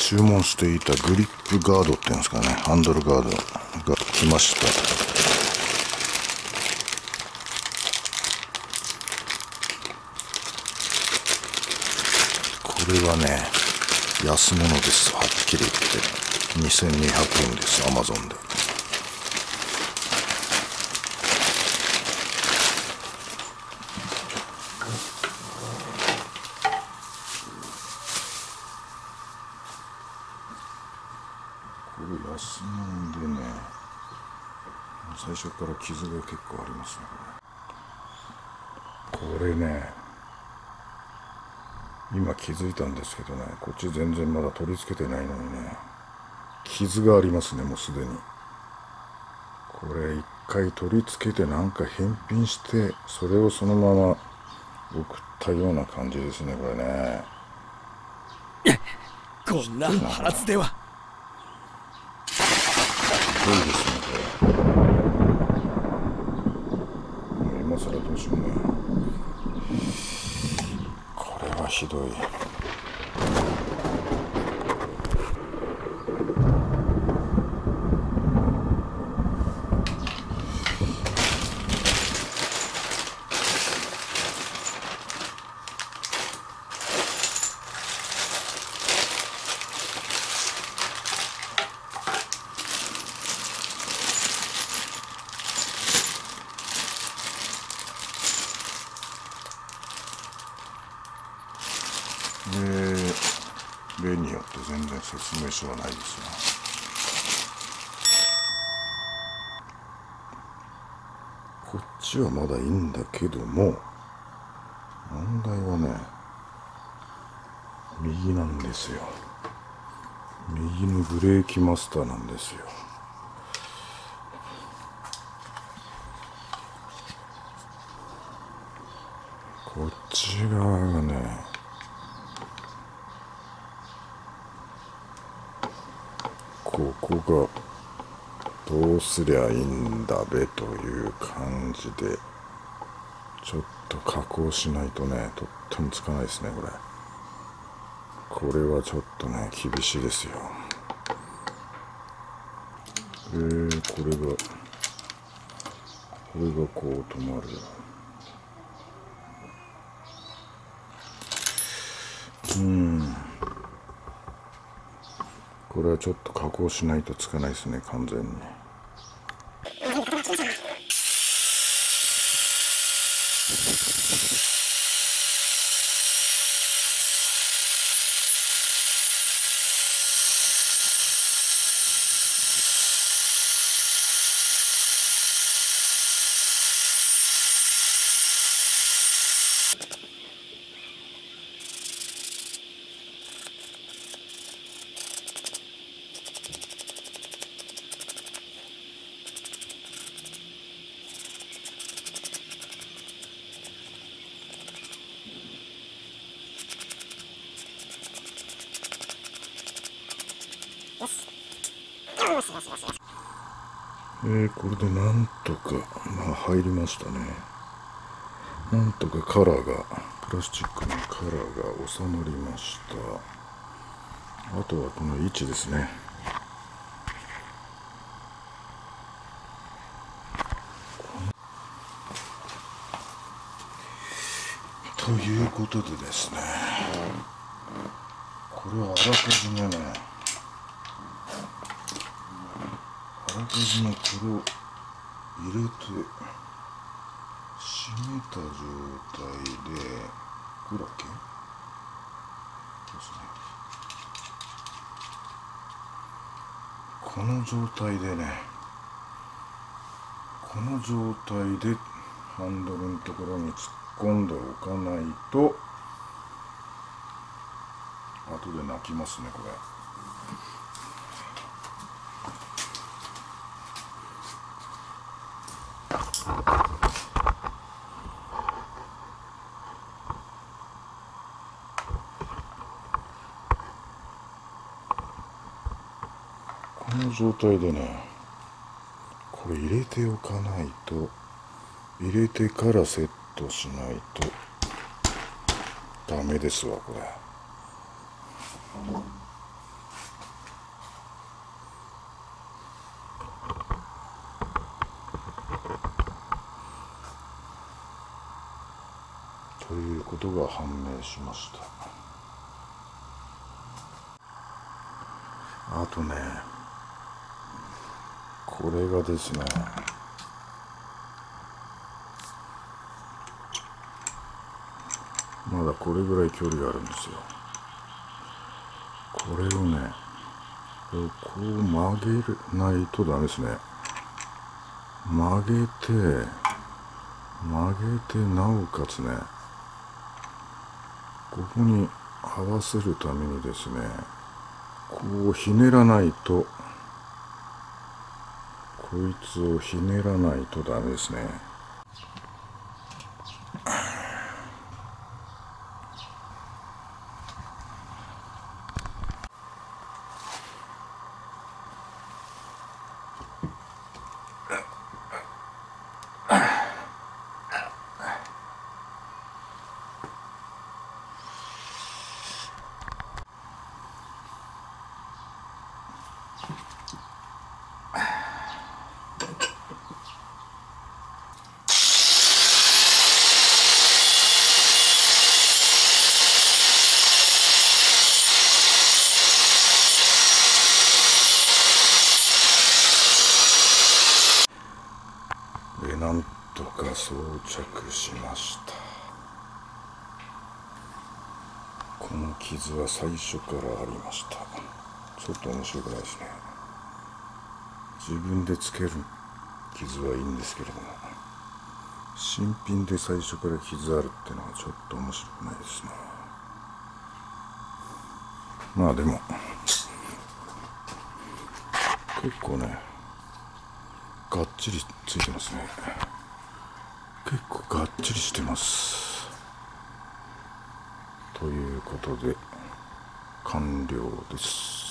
注文していたグリップガードっていうんですかね、ハンドルガードが来ました。これはね、安物です。はっきり言って2200円です。アマゾンで。これ安物でね、最初から傷が結構ありますね。これね、今気づいたんですけどね、こっち全然まだ取り付けてないのにね、傷がありますね、もうすでに。これ一回取り付けてなんか返品して、それをそのまま送ったような感じですね、これね。 こんなはずでは。 ひどいですね、これ。もう今更どうしようもない。これはひどい。例によって全然説明書はないですね。こっちはまだいいんだけども、問題はね、右なんですよ。右のブレーキマスターなんですよ。こっち側がね、ここがどうすりゃいいんだべという感じで、ちょっと加工しないとね、とってもつかないですね、これ。これはちょっとね、厳しいですよ。これがこう止まる。これはちょっと加工しないとつかないですね、完全に。これでなんとか、入りましたね。なんとかカラーが、プラスチックのカラーが収まりました。あとはこの位置ですね。ということでですね、これはあらかじめね、これを入れて閉めた状態で、これだっけですね。この状態でね、この状態でハンドルのところに突っ込んでおかないと後で泣きますね、これ。この状態でね、これ入れておかないと、入れてからセットしないとダメですわ、これ。 ことが判明しました。あとね、これがですね、まだこれぐらい距離があるんですよ。これをね、こう曲げないとダメですね。曲げてなおかつね、ここに合わせるためにですね、こうひねらないと、こいつをひねらないとダメですね。なんとか装着しました。この傷は最初からありました。ちょっと面白くないですね。自分でつける傷はいいんですけれども、新品で最初から傷あるってのはちょっと面白くないですね。まあでも結構ね、がっちりついてますね。結構がっちりしてます。ということで完了です。